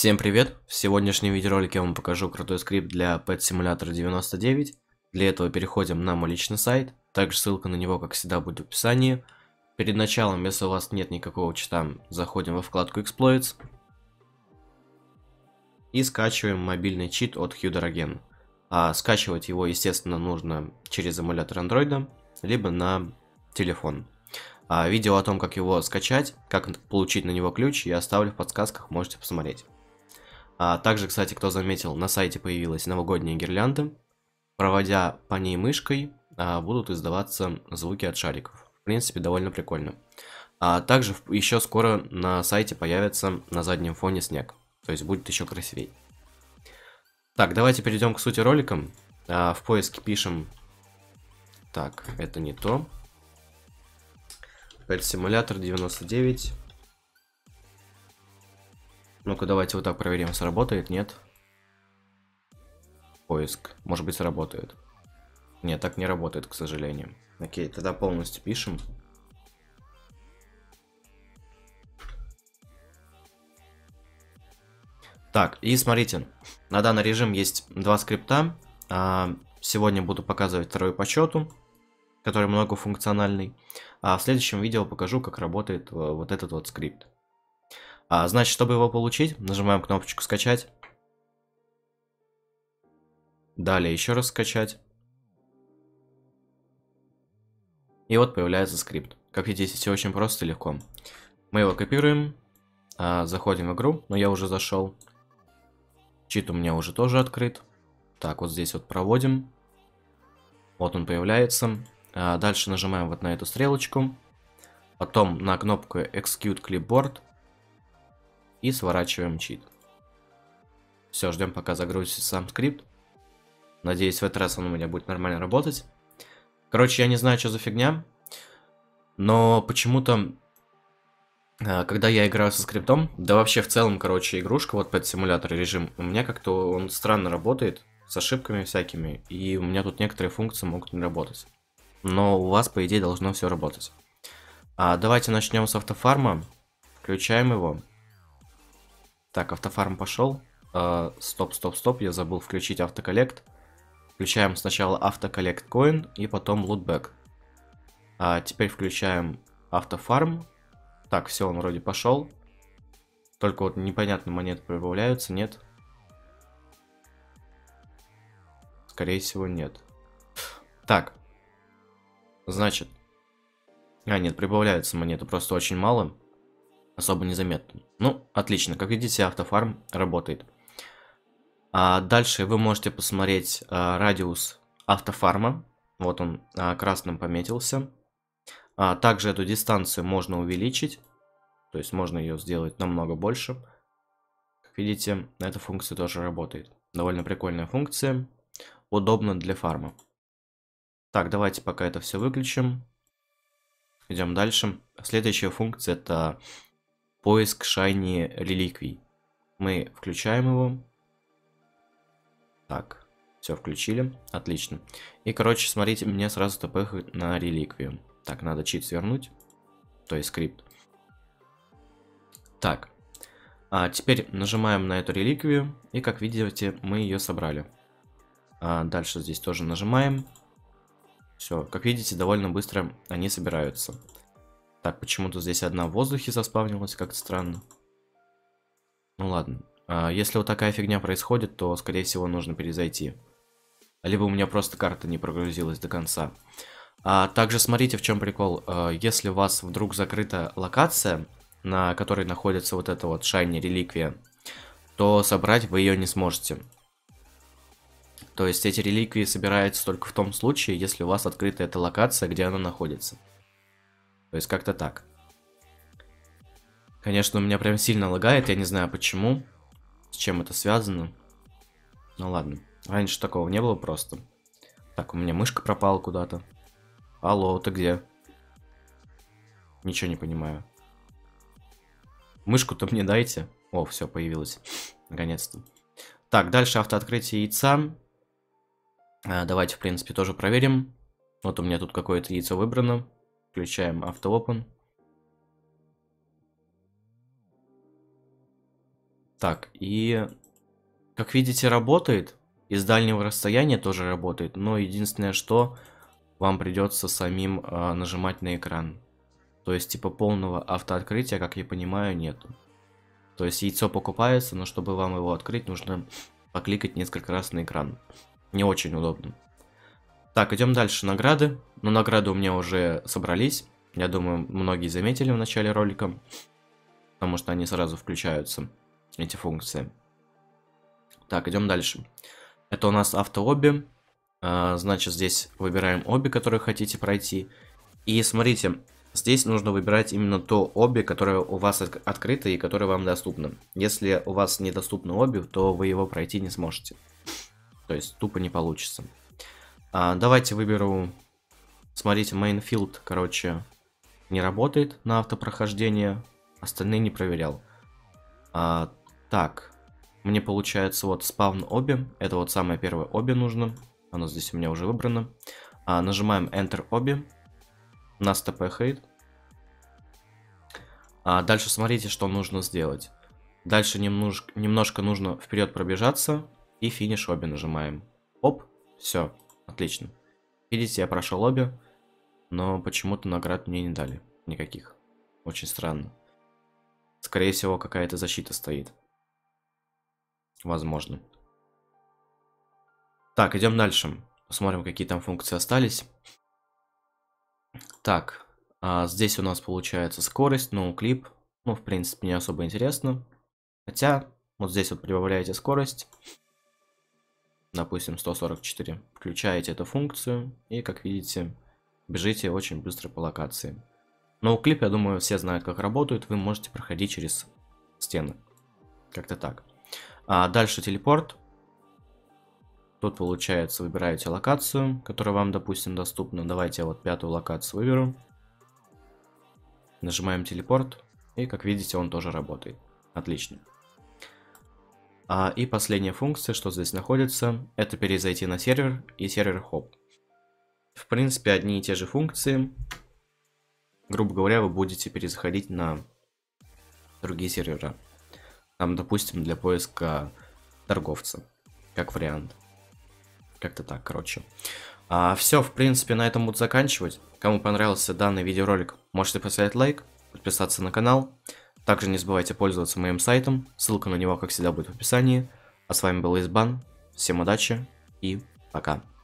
Всем привет! В сегодняшнем видеоролике я вам покажу крутой скрипт для Pet Simulator 99. Для этого переходим на мой личный сайт. Также ссылка на него, как всегда, будет в описании. Перед началом, если у вас нет никакого чита, заходим во вкладку Exploits. И скачиваем мобильный чит от Hudorogen. Скачивать его, естественно, нужно через эмулятор Android, либо на телефон. Видео о том, как его скачать, как получить на него ключ, я оставлю в подсказках, можете посмотреть. Также, кстати, кто заметил, на сайте появилась новогодняя гирлянда. Проводя по ней мышкой, будут издаваться звуки от шариков. В принципе, довольно прикольно. Также еще скоро на сайте появится на заднем фоне снег. То есть будет еще красивей. Так, давайте перейдем к сути ролика. В поиске пишем... Так, это не то. Pet Simulator 99. Ну-ка, давайте вот так проверим, сработает, нет? Поиск. Может быть, сработает. Нет, так не работает, к сожалению. Окей, тогда полностью пишем. Так, и смотрите. На данный режим есть два скрипта. Сегодня буду показывать второй по счету, который многофункциональный. А в следующем видео покажу, как работает вот этот вот скрипт. Значит, чтобы его получить, нажимаем кнопочку «Скачать». Далее еще раз «Скачать». И вот появляется скрипт. Как видите, все очень просто и легко. Мы его копируем, заходим в игру, но я уже зашел. Чит у меня уже тоже открыт. Так, вот здесь вот проводим. Вот он появляется. Дальше нажимаем вот на эту стрелочку. Потом на кнопку Execute Clipboard. И сворачиваем чит. Все, ждем, пока загрузится сам скрипт. Надеюсь, в этот раз он у меня будет нормально работать. Короче, я не знаю, что за фигня. Но почему-то, когда я играю со скриптом, да вообще в целом, короче, игрушка, вот Pet Simulator режим, у меня как-то он странно работает, с ошибками всякими. И у меня тут некоторые функции могут не работать. Но у вас, по идее, должно все работать. Давайте начнем с автофарма. Включаем его. Так, автофарм пошел. Стоп, я забыл включить автоколлект. Включаем сначала автоколлект coin и потом lootback. Теперь включаем автофарм. Так, все, он вроде пошел. Только вот непонятно, монеты прибавляются, нет? Скорее всего, нет. Так. Значит. Нет, прибавляются монеты, просто очень мало. Особо незаметно. Ну, отлично. Как видите, автофарм работает. Дальше вы можете посмотреть радиус автофарма. Вот он красным пометился. Также эту дистанцию можно увеличить. То есть можно ее сделать намного больше. Как видите, эта функция тоже работает. Довольно прикольная функция. Удобно для фарма. Так, давайте пока это все выключим. Идем дальше. Следующая функция — это поиск шайни реликвий. Мы включаем его. Так, все включили. Отлично. И, короче, смотрите, мне сразу ТП на реликвию. Так, надо чит свернуть. То есть скрипт. Так. Теперь нажимаем на эту реликвию. И, как видите, мы ее собрали. Дальше здесь тоже нажимаем. Все, как видите, довольно быстро они собираются. Так, почему-то здесь одна в воздухе заспавнилась, как-то странно. Ну ладно. Если вот такая фигня происходит, то, скорее всего, нужно перезайти. Либо у меня просто карта не прогрузилась до конца. Также смотрите, в чем прикол. Если у вас вдруг закрыта локация, на которой находится вот эта вот шайни реликвия, то собрать вы ее не сможете. То есть эти реликвии собираются только в том случае, если у вас открыта эта локация, где она находится. То есть как-то так. Конечно, у меня прям сильно лагает, я не знаю почему. С чем это связано. Ну ладно. Раньше такого не было просто. Так, у меня мышка пропала куда-то. Алло, ты где? Ничего не понимаю. Мышку-то мне дайте. О, все, появилась. Наконец-то. Так, дальше автооткрытие яйца. Давайте, в принципе, тоже проверим. Вот у меня тут какое-то яйцо выбрано. Включаем автооpen. Так, и как видите, работает. Из дальнего расстояния тоже работает. Но единственное, что вам придется самим нажимать на экран. То есть, типа, полного автооткрытия, как я понимаю, нету. То есть, яйцо покупается, но чтобы вам его открыть, нужно покликать несколько раз на экран. Не очень удобно. Так, идем дальше. Награды. Но награды у меня уже собрались. Я думаю, многие заметили в начале ролика. Потому что они сразу включаются, эти функции. Так, идем дальше. Это у нас автообби. Значит, здесь выбираем обби, которые хотите пройти. И смотрите, здесь нужно выбирать именно то обби, которое у вас открыто и которое вам доступно. Если у вас недоступно обби, то вы его пройти не сможете. То есть тупо не получится. Давайте выберу... Смотрите, Mainfield, короче, не работает на автопрохождение. Остальные не проверял. Так, мне получается вот спавн обби. Это вот самое первое обби нужно. Оно здесь у меня уже выбрано. Нажимаем Enter обби. Нас тпхает. Дальше смотрите, что нужно сделать. Дальше немножко нужно вперед пробежаться. И финиш обби нажимаем. Оп, все, отлично. Видите, я прошел обби. Но почему-то наград мне не дали. Никаких. Очень странно. Скорее всего, какая-то защита стоит. Возможно. Так, идем дальше. Посмотрим, какие там функции остались. Так, здесь у нас получается скорость, ноуклип. Ну, в принципе, не особо интересно. Хотя, вот здесь вот прибавляете скорость. Допустим, 144. Включаете эту функцию. И, как видите, бежите очень быстро по локации. Ноуклип, я думаю, все знают, как работают. Вы можете проходить через стены. Как-то так. Дальше телепорт. Тут, получается, выбираете локацию, которая вам, допустим, доступна. Давайте я вот 5-ю локацию выберу. Нажимаем телепорт. И, как видите, он тоже работает. Отлично. И последняя функция, что здесь находится, это перезайти на сервер и сервер хоп. В принципе, одни и те же функции. Грубо говоря, вы будете перезаходить на другие сервера. Там, допустим, для поиска торговца. Как вариант. Как-то так, короче. Все, в принципе, на этом буду заканчивать. Кому понравился данный видеоролик, можете поставить лайк, подписаться на канал. Также не забывайте пользоваться моим сайтом. Ссылка на него, как всегда, будет в описании. А с вами был Избан. Всем удачи и пока.